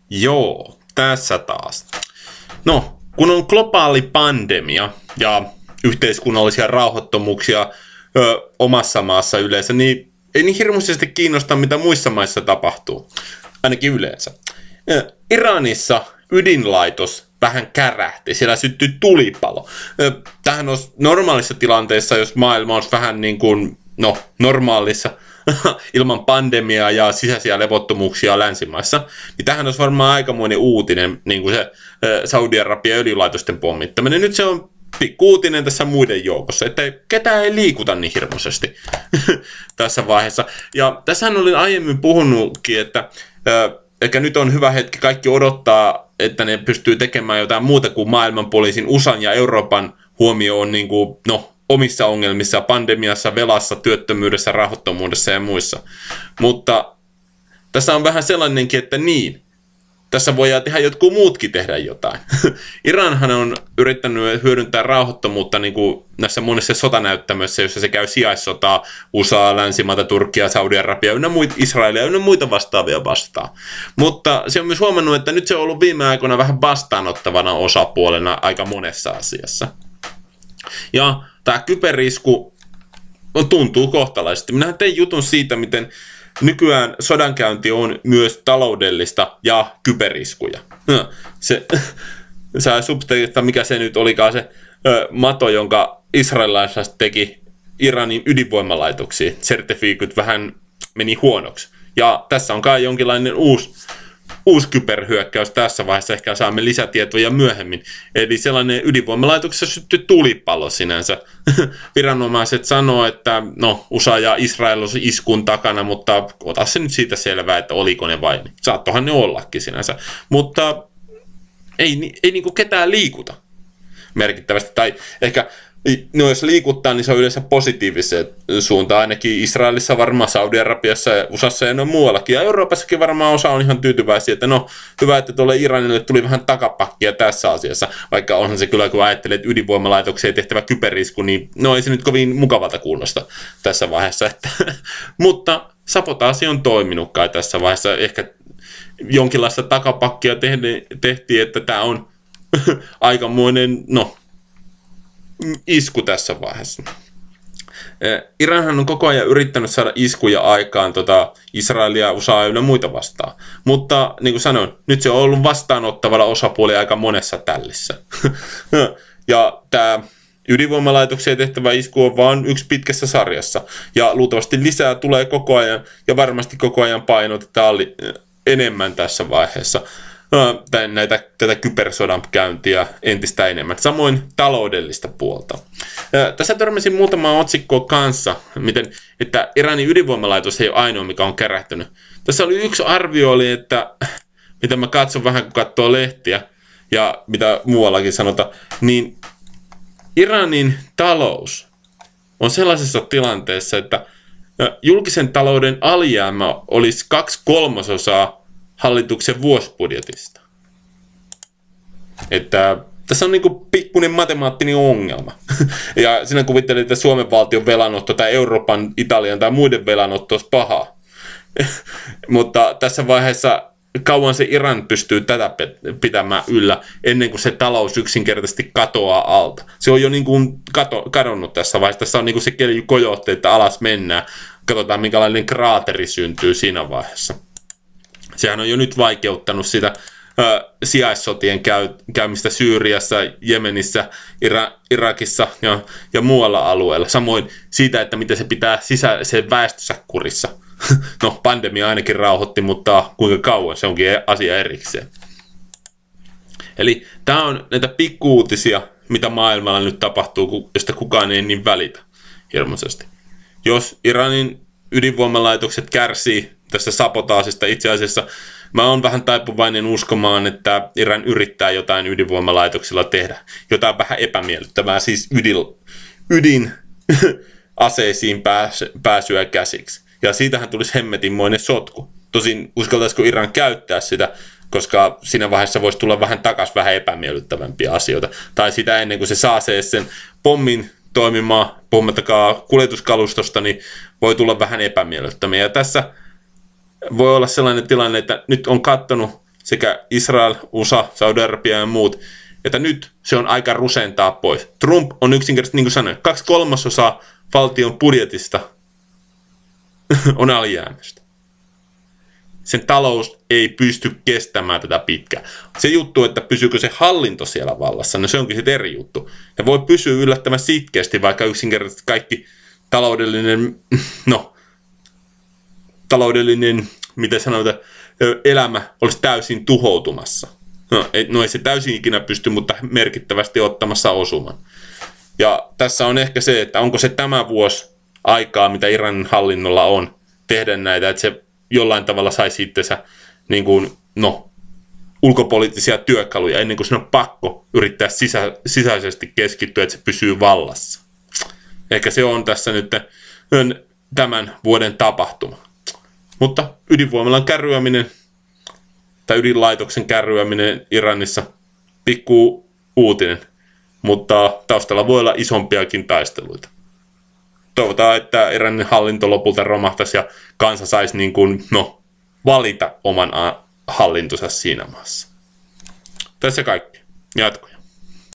Joo, tässä taas. No, kun on globaali pandemia ja yhteiskunnallisia rauhattomuuksia omassa maassa yleensä, niin ei niin hirmuisesti kiinnosta, mitä muissa maissa tapahtuu. Ainakin yleensä. Iranissa ydinlaitos vähän kärähti. Siellä syttyi tulipalo. Tähän olisi normaalissa tilanteessa, jos maailma olisi vähän niin kuin, normaalissa, ilman pandemiaa ja sisäisiä levottomuuksia länsimaissa, niin tähän olisi varmaan aikamoinen uutinen, niin kuin se Saudi-Arabian öljylaitosten pommittaminen. Nyt se on pikku-uutinen tässä muiden joukossa, että ketään ei liikuta niin hirmuisesti tässä vaiheessa. Ja tässähän olin aiemmin puhunutkin, että ehkä nyt on hyvä hetki, kaikki odottaa, että ne pystyy tekemään jotain muuta kuin maailmanpoliisin, USAn ja Euroopan huomio on niin kuin, omissa ongelmissa, pandemiassa, velassa, työttömyydessä, rahoittomuudessa ja muissa. Mutta tässä on vähän sellainenkin, että tässä voidaan tehdä jotkut muutkin tehdä jotain. Iranhan on yrittänyt hyödyntää rauhattomuutta niin kuin näissä monissa sotanäyttämöissä, joissa se käy sijaissotaa USA, Länsimaata, Turkkia, Saudi-Arabia, Israelia ja muita vastaavia vastaan. Mutta se on myös huomannut, että nyt se on ollut viime aikoina vähän vastaanottavana osapuolena aika monessa asiassa. Ja tämä kyberisku tuntuu kohtalaisesti. Minähän tein jutun siitä, miten nykyään sodankäynti on myös taloudellista ja kyberiskuja. Se subteksta, mikä se nyt olikaan se mato, jonka israelilaiset teki Iranin ydinvoimalaitoksiin. Sertifiikut vähän meni huonoksi. Ja tässä on kai jonkinlainen uusi kyberhyökkäys tässä vaiheessa, ehkä saamme lisätietoja myöhemmin. Eli sellainen ydinvoimalaitoksessa syttyi tulipalo sinänsä. Viranomaiset sanoo, että USA ja Israel on iskun takana, mutta ota se nyt siitä selvää, että oliko ne vai. Saattohan ne ollakin sinänsä. Mutta ei niinku ketään liikuta merkittävästi. Tai ehkä jos liikuttaa, niin se on yleensä positiiviseen suuntaan. Ainakin Israelissa varmaan, Saudi-Arabiassa ja USAssa ja muuallakin. Ja Euroopassakin varmaan osa on ihan tyytyväisiä, että hyvä, että tuolle Iranille tuli vähän takapakkia tässä asiassa. Vaikka onhan se kyllä, kun ajattelee, että ydinvoimalaitokseen tehtävä kyberisku, niin ei se nyt kovin mukavalta kuulosta tässä vaiheessa. Mutta sabotaasi on toiminut kai tässä vaiheessa. Ehkä jonkinlaista takapakkia tehtiin, että tämä on aikamoinen, isku tässä vaiheessa. Iranhan on koko ajan yrittänyt saada iskuja aikaan Israelia, USA ja muita vastaan. Mutta niin kuin sanoin, nyt se on ollut vastaanottavalla osapuoli aika monessa tällissä. Ja tämä ydinvoimalaitokseen tehtävä isku on vain yksi pitkässä sarjassa. Ja luultavasti lisää tulee koko ajan ja varmasti koko ajan painotetaan enemmän tässä vaiheessa. Tätä kybersodan käyntiä entistä enemmän. Samoin taloudellista puolta. Tässä törmäsin muutamaa otsikkoa kanssa, että Iranin ydinvoimalaitos ei ole ainoa, mikä on kärähtynyt. Tässä oli yksi arvio, että mitä mä katson vähän, kun katsoo lehtiä ja mitä muuallakin sanotaan, niin Iranin talous on sellaisessa tilanteessa, että julkisen talouden alijäämä olisi 2/3 hallituksen vuosibudjetista. Että tässä on niinku pikkuinen matemaattinen ongelma. Ja sinä kuvittelet, että Suomen valtion velanotto tai Euroopan, Italian tai muiden velanotto olisi pahaa. Mutta tässä vaiheessa kauan se Iran pystyy tätä pitämään yllä ennen kuin se talous yksinkertaisesti katoaa alta. Se on jo niin kuin kadonnut tässä vaiheessa. Tässä on niin kuin se kelju kojohti, että alas mennään. Katsotaan, minkälainen kraateri syntyy siinä vaiheessa. Sehän on jo nyt vaikeuttanut sitä sijaissotien käymistä Syyriassa, Jemenissä, Irakissa ja muualla alueella. Samoin siitä, että miten se pitää sisäisen väestönsä kurissa. Pandemia ainakin rauhoitti, mutta kuinka kauan, se onkin asia erikseen. Eli tämä on näitä pikkuuutisia, mitä maailmalla nyt tapahtuu, josta kukaan ei niin välitä hirmuisesti. Jos Iranin ydinvoimalaitokset kärsii tästä sabotaasista, itse asiassa mä oon vähän taipuvainen uskomaan, että Iran yrittää jotain ydinvoimalaitoksilla tehdä. Jotain vähän epämiellyttävää, siis ydinaseisiin pääsyä käsiksi. Ja siitähän tulisi hemmetinmoinen sotku. Tosin uskaltaisiko Iran käyttää sitä, koska siinä vaiheessa voisi tulla vähän vähän epämiellyttävämpiä asioita. Tai sitä ennen kuin se saa sen pommin toimimaan, puhumattakaan kuljetuskalustosta, niin voi tulla vähän epämiellyttäviä. Ja tässä voi olla sellainen tilanne, että nyt on katsonut sekä Israel, USA, Saudi-Arabia ja muut, että nyt se on aika rusentaa pois. Trump on yksinkertaisesti, niin kuin sanoin, 2/3 valtion budjetista on alijäämästä. Sen talous ei pysty kestämään tätä pitkään. Se juttu, että pysyykö se hallinto siellä vallassa, no se onkin sitten eri juttu. Ja voi pysyä yllättävän sitkeästi, vaikka yksinkertaisesti kaikki taloudellinen, miten sanotaan, elämä olisi täysin tuhoutumassa. No ei se täysin ikinä pysty, mutta merkittävästi ottamassa osuman. Ja tässä on ehkä se, että onko se tämä vuosi aikaa, mitä Iranin hallinnolla on, tehdä näitä, että se jollain tavalla saisi itsensä niin kuin, ulkopoliittisia työkaluja ennen kuin se on pakko yrittää sisäisesti keskittyä, että se pysyy vallassa. Ehkä se on tässä nyt tämän vuoden tapahtuma. Mutta ydinvoimalan kärryäminen tai ydinlaitoksen kärryäminen Iranissa, pikku uutinen, mutta taustalla voi olla isompiakin taisteluita. Toivotaan, että Iranin hallinto lopulta romahtaisi ja kansa saisi valita oman hallintonsa siinä maassa. Tässä kaikki. Jatkoja.